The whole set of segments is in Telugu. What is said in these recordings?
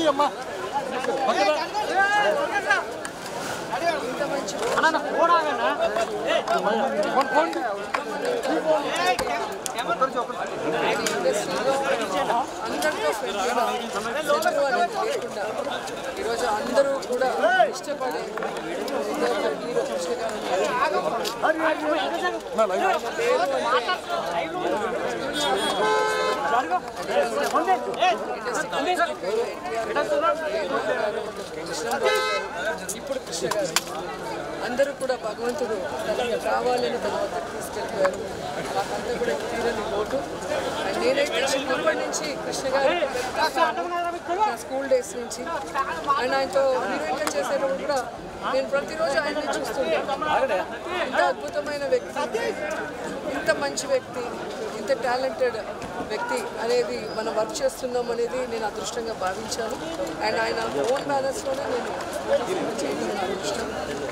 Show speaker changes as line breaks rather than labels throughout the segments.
ఈరోజు అందరూ కూడా ఇష్టపడే హీరో కృష్ణ ఇప్పుడు కృష్ణ గారు అందరూ కూడా భగవంతుడు తనకి కావాలని తన వద్దకు తీసుకెళ్ళిపోయారు. మాకంతా కూడా తీరని లోటు. అండ్ నేనైతే చిన్నప్పటి నుంచి కృష్ణ గారు నా స్కూల్ డేస్ నుంచి అండ్ ఆయనతో హీరోయిన్గా చేసేటప్పుడు కూడా నేను ప్రతిరోజు ఆయన్ని చూస్తుంటాను. ఇంత అద్భుతమైన వ్యక్తి, ఇంత మంచి వ్యక్తి, ఇంత టాలెంటెడ్ వ్యక్తి అనేది మనం వర్క్ చేస్తున్నాం అనేది నేను అదృష్టంగా భావించాను. అండ్ ఆయన ఓన్ బ్యాలెన్స్లోనే నేను చేయడం అదృష్టం.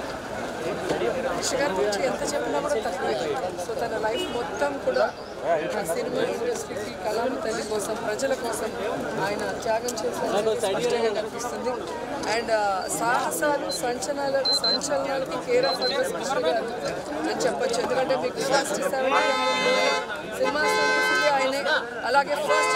కృష్ణ గారి గురించి ఎంత చెప్పినా కూడా తక్కువే. సో తన లైఫ్ మొత్తం కూడా సినిమా ఇండస్ట్రీకి, కళామ తల్లి కోసం, ప్రజల కోసం ఆయన త్యాగం చేసిన స్పష్టంగా కనిపిస్తుంది. అండ్ సాహసాలు, సంచలనాలకి కేర్ ఆఫ్ అడ్రస్ కృష్ణ గారు అని చెప్పచ్చు. ఎందుకంటే మీకు ఫస్ట్ 70 సినిమా ఆయనే, అలాగే ఫస్ట్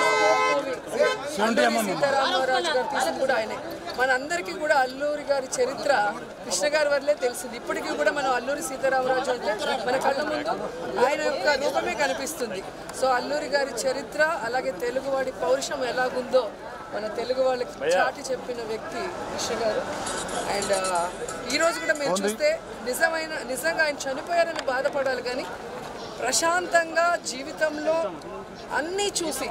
మూవీ సీతారామరాజు గారు తీసింది కూడా ఆయనే. మనందరికీ కూడా అల్లూరి గారి చరిత్ర కృష్ణ గారి వల్లే తెలిసింది. ఇప్పటికీ కూడా మనం అల్లూరి సీతారామరాజు అంటే మన కళ్ళ ముందు ఆయన యొక్క రూపమే కనిపిస్తుంది. సో అల్లూరి గారి చరిత్ర, అలాగే తెలుగువాడి పౌరుషం ఎలాగుందో మన తెలుగు వాళ్ళకి చాటి చెప్పిన వ్యక్తి కృష్ణ గారు. అండ్ ఈరోజు కూడా మేము చూస్తే నిజంగా ఆయన చనిపోయారని బాధపడాలి, కానీ ప్రశాంతంగా జీవితంలో అన్నీ చూసి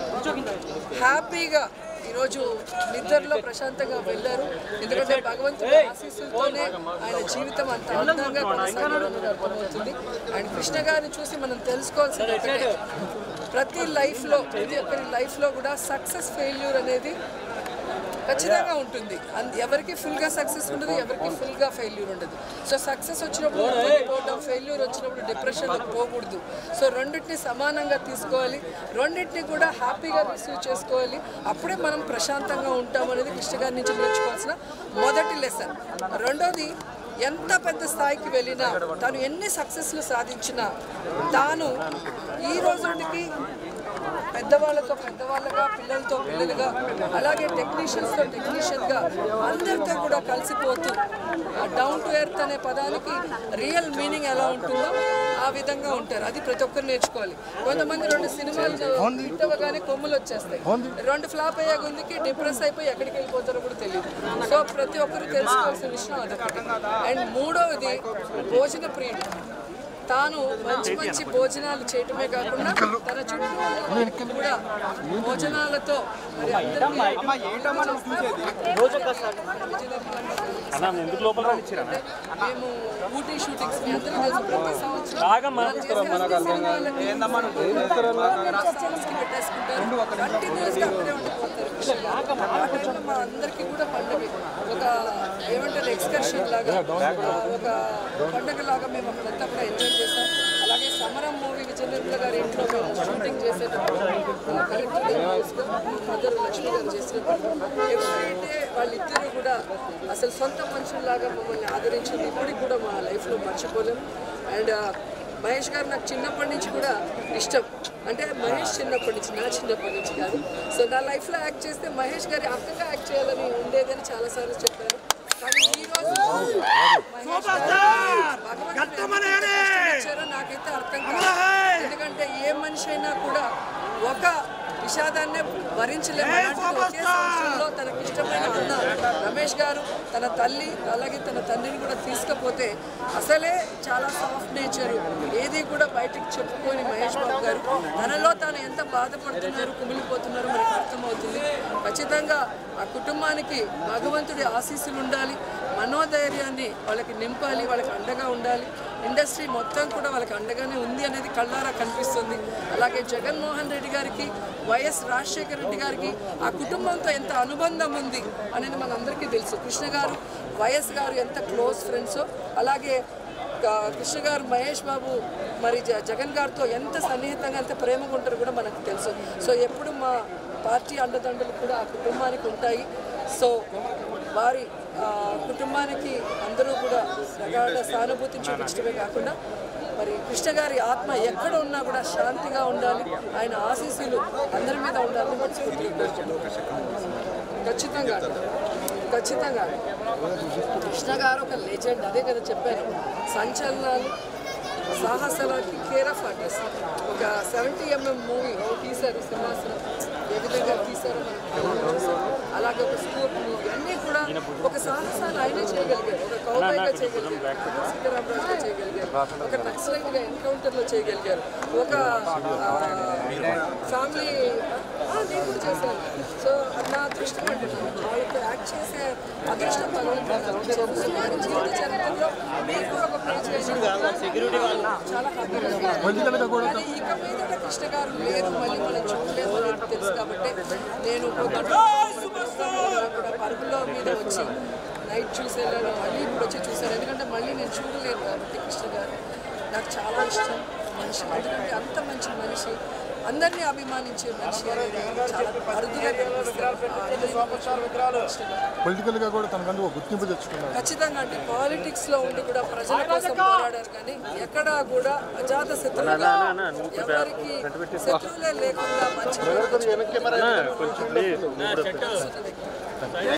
హ్యాపీగా ఈరోజు నిద్రలో ప్రశాంతంగా వెళ్ళారు. ఎందుకంటే భగవంతుడి ఆశీస్సులతోనే ఆయన జీవితం అంత అందంగా కొనసాగడం అర్థమవుతుంది. అండ్ కృష్ణ గారిని చూసి మనం తెలుసుకోవాల్సింది ఒకటే, ప్రతి ఒక్కరి లైఫ్లో కూడా సక్సెస్ ఫెయిల్యూర్ అనేది ఖచ్చితంగా ఉంటుంది. ఎవరికి ఫుల్గా సక్సెస్ ఉండదు, ఎవరికి ఫుల్గా ఫెయిల్యూర్ ఉండదు. సో సక్సెస్ వచ్చినప్పుడు పోవడం, ఫెయిల్యూర్ వచ్చినప్పుడు డిప్రెషన్లోకి పోకూడదు. సో రెండింటిని సమానంగా తీసుకోవాలి, రెండింటిని కూడా హ్యాపీగా రిసీవ్ చేసుకోవాలి. అప్పుడే మనం ప్రశాంతంగా ఉంటాం అనేది కృష్ణ గారి నుంచి నేర్చుకోవాల్సిన మొదటి లెసన్. రెండోది, ఎంత పెద్ద స్థాయికి వెళ్ళినా, తాను ఎన్ని సక్సెస్లు సాధించినా, తాను ఈ రోజుకి పెద్దవాళ్ళతో పెద్దవాళ్ళగా, పిల్లలతో పిల్లలుగా, అలాగే టెక్నీషియన్స్తో టెక్నీషియన్గా అందరితో కూడా కలిసిపోతూ డౌన్ టు ఎర్త్ అనే పదానికి రియల్ మీనింగ్ ఎలా ఉంటుందో ఆ విధంగా ఉంటారు. అది ప్రతి ఒక్కరు నేర్చుకోవాలి. కొంతమంది 2 సినిమాలు ఇట్టవగానే కొమ్ములు వచ్చేస్తాయి, 2 ఫ్లాప్ అయ్యే గుందికి డిప్రెస్ అయిపోయి ఎక్కడికి వెళ్ళిపోతారో కూడా తెలియదు. సో ప్రతి ఒక్కరు తెలుసుకోవాల్సిన విషయం అదొకటి. అండ్ మూడవది, భోజన ప్రియుడు. తాను మంచి భోజనాలు చేయటమే కాకుండా తన చుట్టూ కూడా భోజనాలతో మేము ఊటీ షూటింగ్స్ ప్రతి సంవత్సరం పెట్టేసుకుంటారు. కంటిన్యూస్గా అక్కడే ఉండిపోతారు. మా అందరికీ కూడా పండుగ ఒక ఏమంటారు ఎక్స్కర్షన్ లాగా, ఒక పండుగ లాగా మేము అక్కడంతా కూడా ఎంజాయ్ చేశాం. అలాగే సమరం మూవీ విజయనిర్మల గారి ఇంట్లో మేము షూటింగ్ చేసేటప్పుడు మదర్ లక్ష్మి గారు చేసినప్పుడు ఎప్పుడైతే వాళ్ళిద్దరూ కూడా అసలు సొంత మనుషుల్లాగా మమ్మల్ని ఆదరించింది ఇప్పటికి కూడా మా లైఫ్లో మర్చిపోలేము. అండ్ మహేష్ గారు నాకు చిన్నప్పటి నుంచి కూడా ఇష్టం. అంటే మహేష్ చిన్నప్పటి నుంచి, నా చిన్నప్పటి నుంచి కాదు. సో నా లైఫ్లో యాక్ట్ చేస్తే మహేష్ గారి అక్కగా యాక్ట్ చేయాలని ఉండేదని చాలాసార్లు చెప్పారు. కానీ ఈరోజు నాకైతే అర్థం కాదు. ఎందుకంటే ఏ మనిషి అయినా కూడా ఒక విషాదాన్నే భరించలేము. ఒకే సంవత్సరంలో తనకి ఇష్టమైన ఉన్న రమేష్ గారు తన తల్లి అలాగే తన తండ్రిని కూడా తీసుకపోతే అసలే చాలా సాఫ్ట్ నేచరు, ఏది కూడా బయటికి చెప్పుకొని మహేష్ బాబు గారు తనలో తాను ఎంత బాధపడుతున్నారు, కుమిలిపోతున్నారు మనకు అర్థమవుతుంది. ఖచ్చితంగా ఆ కుటుంబానికి భగవంతుడి ఆశీస్సులు ఉండాలి, మనోధైర్యాన్ని వాళ్ళకి నింపాలి, వాళ్ళకి అండగా ఉండాలి. ఇండస్ట్రీ మొత్తం కూడా వాళ్ళకి అండగానే ఉంది అనేది కళ్ళారా కనిపిస్తుంది. అలాగే జగన్మోహన్ రెడ్డి గారికి, వైఎస్ రాజశేఖర రెడ్డి గారికి ఆ కుటుంబంతో ఎంత అనుబంధం ఉంది అనేది మనందరికీ తెలుసు. కృష్ణ గారు, వైఎస్ గారు ఎంత క్లోజ్ ఫ్రెండ్సో, అలాగే కృష్ణ గారు మహేష్ బాబు మరి జగన్ గారితో ఎంత సన్నిహితంగా ఎంత ప్రేమగా ఉంటారో కూడా మనకు తెలుసు. సో ఎప్పుడు మా పార్టీ అండదండలు కూడా ఆ కుటుంబానికి ఉంటాయి. సో వారి కుటుంబానికి అందరూ కూడా ప్రగాఢ సానుభూతిని చూపించడమే కాకుండా మరి కృష్ణ గారి ఆత్మ ఎక్కడ ఉన్నా కూడా శాంతిగా ఉండాలి, ఆయన ఆశీస్సులు అందరి మీద ఉండాలని మనస్ఫూర్తిగా ఖచ్చితంగా ఖచ్చితంగా కృష్ణ గారు ఒక లెజెండ్. అదే కదా చెప్పాను, సంచలనాలు సాహసాలకి కేర్ ఆఫ్ ఆర్టిస్ట్. ఒక 70mm మూవీ తీశారు, సింహాసనం ఏ విధంగా తీశారో మనం అలాగే ఒక స్కూప్ మూవీ అన్నీ కూడా ఒక సాహసాలు ఆయనే చేయగలిగారు. ఒక కౌబాయ్గా చేయగలిగారు, సీతారామరాజుగా చేయగలిగారు, ఒక నక్సలైట్గా ఎన్కౌంటర్లో చేయగలిగారు, ఒక ఫ్యామిలీ నేను కూడా చేశాను. సో నా అదృష్టం అంటున్నాను, వాళ్ళతో యాక్ట్ చేసే అదృష్టం భగవంతుడు వారి జీవిత చరిత్రలో మీకు ఒక పేజ్ చాలా హ్యాపీగా. ఇక మీద కృష్ణ గారు లేదు, మళ్ళీ మనం చూడలేదు అని తెలుసు కాబట్టి నేను కూడా పరుగుల మీద వచ్చి నైట్ చూసేలాను మళ్ళీ ఇప్పుడు వచ్చి చూశాను. ఎందుకంటే మళ్ళీ నేను చూడలేను కాబట్టి కృష్ణ గారు నాకు చాలా ఇష్టం మనిషి. ఎందుకంటే అంత మంచి మనిషి, అందరినీ అభిమానించే మనిషి అనేది చాలా అరుదుగా
పొలిటికల్గా కూడా తనకంటూ గుర్తింపు తెచ్చుకున్నారు.
ఖచ్చితంగా అంటే పాలిటిక్స్లో ఉండి కూడా ప్రజల కోసం పోరాడారు, కానీ ఎక్కడా కూడా అజాత శత్రువుగా ఎవరికి శత్రువులే లేకుండా మంచి